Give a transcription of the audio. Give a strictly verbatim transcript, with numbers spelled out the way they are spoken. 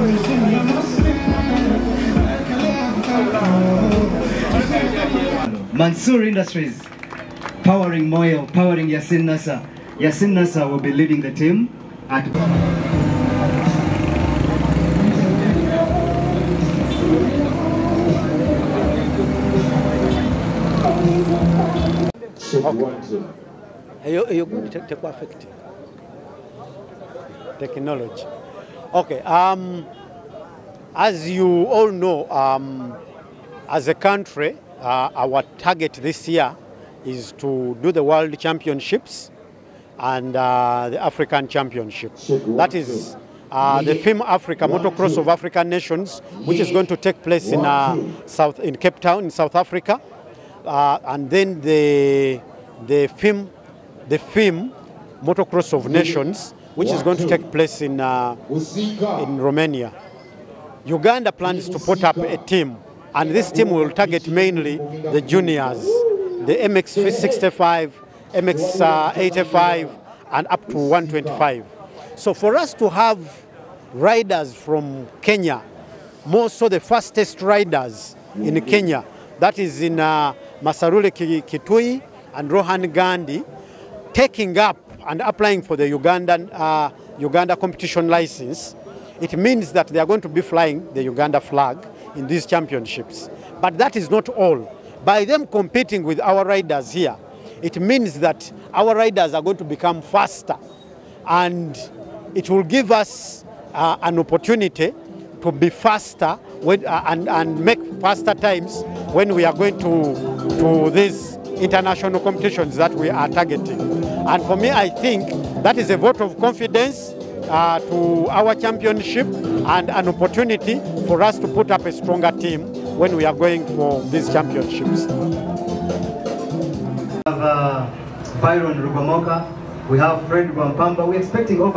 Mansour Industries, powering Moil, powering Yasin Nasser. Yasin Nasser will be leading the team at okay. You, you going to take perfect technology. Okay. Um, as you all know, um, as a country, uh, our target this year is to do the World Championships and uh, the African Championship. That is uh, the F I M Africa Motocross of African Nations, which is going to take place in uh, South in Cape Town in South Africa, uh, and then the the F I M the F I M Motocross of Nations, which is going to take place in uh, in Romania. Uganda plans to put up a team, and this team will target mainly the juniors, the M X sixty-five, M X eighty-five, and up to one twenty-five. So for us to have riders from Kenya, more so the fastest riders in Kenya, that is in uh, Masarule Kitui and Rohan Gandhi, taking up and applying for the Ugandan, uh, Uganda competition license, it means that they are going to be flying the Uganda flag in these championships. But that is not all. By them competing with our riders here, it means that our riders are going to become faster, and it will give us uh, an opportunity to be faster when, uh, and, and make faster times when we are going to, to these international competitions that we are targeting. And for me, I think that is a vote of confidence uh, to our championship and an opportunity for us to put up a stronger team when we are going for these championships. We have uh, Byron Rugomoka, we have Fred Wampamba. We're expecting over